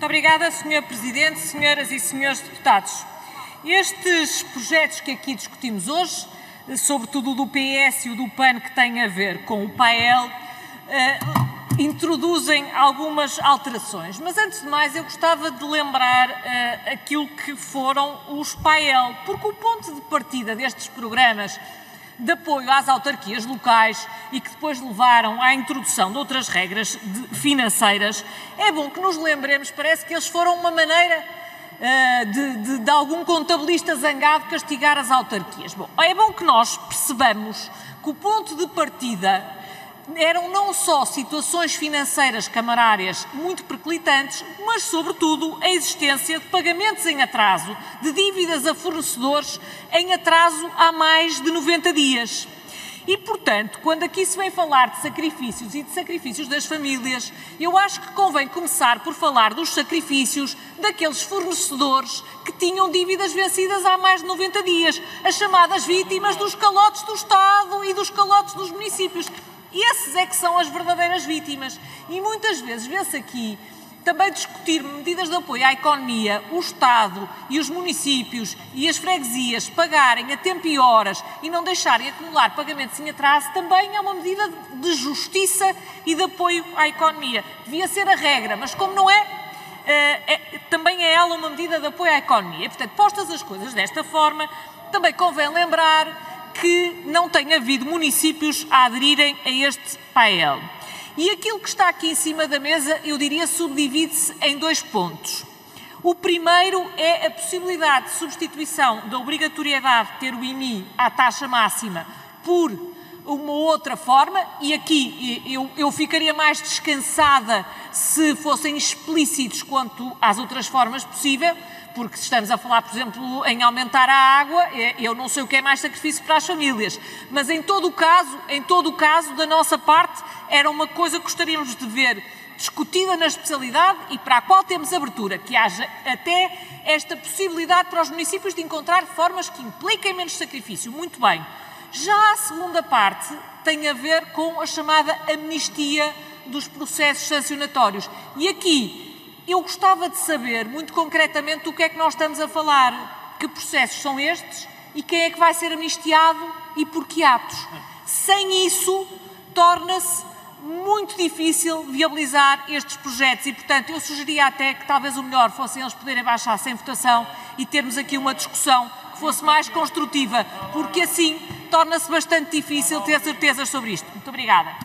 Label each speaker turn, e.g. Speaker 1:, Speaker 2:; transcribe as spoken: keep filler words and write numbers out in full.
Speaker 1: Muito obrigada, senhor Presidente, senhoras e senhores deputados. Estes projetos que aqui discutimos hoje, sobretudo o do P S e o do P A N, que têm a ver com o P A E L, eh, introduzem algumas alterações. Mas, antes de mais, eu gostava de lembrar eh, aquilo que foram os P A E L, porque o ponto de partida destes programas de apoio às autarquias locais e que depois levaram à introdução de outras regras de, financeiras, é bom que nos lembremos, parece que eles foram uma maneira uh, de, de, de algum contabilista zangado castigar as autarquias. Bom, é bom que nós percebamos que o ponto de partida eram não só situações financeiras camarárias muito periclitantes, mas, sobretudo, a existência de pagamentos em atraso, de dívidas a fornecedores em atraso há mais de noventa dias. E, portanto, quando aqui se vem falar de sacrifícios e de sacrifícios das famílias, eu acho que convém começar por falar dos sacrifícios daqueles fornecedores que tinham dívidas vencidas há mais de noventa dias, as chamadas vítimas dos calotes do Estado e dos calotes dos municípios. E esses é que são as verdadeiras vítimas. E muitas vezes vê-se aqui também discutir medidas de apoio à economia, o Estado e os municípios e as freguesias pagarem a tempo e horas e não deixarem acumular pagamentos em atraso, também é uma medida de justiça e de apoio à economia. Devia ser a regra, mas como não é, é, é também é ela uma medida de apoio à economia. E, portanto, postas as coisas desta forma, também convém lembrar que não tem havido municípios a aderirem a este P A E L. E aquilo que está aqui em cima da mesa, eu diria, subdivide-se em dois pontos. O primeiro é a possibilidade de substituição da obrigatoriedade de ter o I M I à taxa máxima por uma outra forma, e aqui eu, eu ficaria mais descansada se fossem explícitos quanto às outras formas possíveis, porque se estamos a falar, por exemplo, em aumentar a água, eu não sei o que é mais sacrifício para as famílias, mas em todo o caso, em todo o caso, da nossa parte, era uma coisa que gostaríamos de ver discutida na especialidade e para a qual temos abertura, que haja até esta possibilidade para os municípios de encontrar formas que impliquem menos sacrifício. Muito bem. Já a segunda parte tem a ver com a chamada amnistia dos processos sancionatórios. E aqui eu gostava de saber, muito concretamente, do que é que nós estamos a falar, que processos são estes e quem é que vai ser amnistiado e por que atos. Sem isso, torna-se muito difícil viabilizar estes projetos e, portanto, eu sugeria até que talvez o melhor fosse eles poderem baixar sem votação e termos aqui uma discussão que fosse mais construtiva, porque assim torna-se bastante difícil ter certezas sobre isto. Muito obrigada.